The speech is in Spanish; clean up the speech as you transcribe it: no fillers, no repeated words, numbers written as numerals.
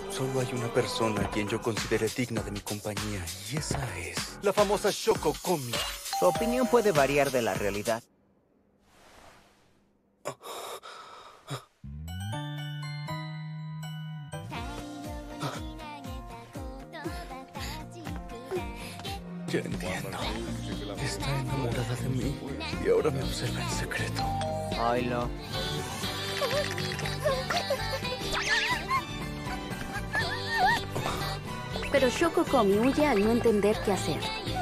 Solo hay una persona a quien yo considere digna de mi compañía, y esa es la famosa Shoko Komi. Tu opinión puede variar de la realidad. Ya entiendo. Está enamorada de mí y ahora me observa en secreto. Oilo. Pero Shoko Komi huye al no entender qué hacer.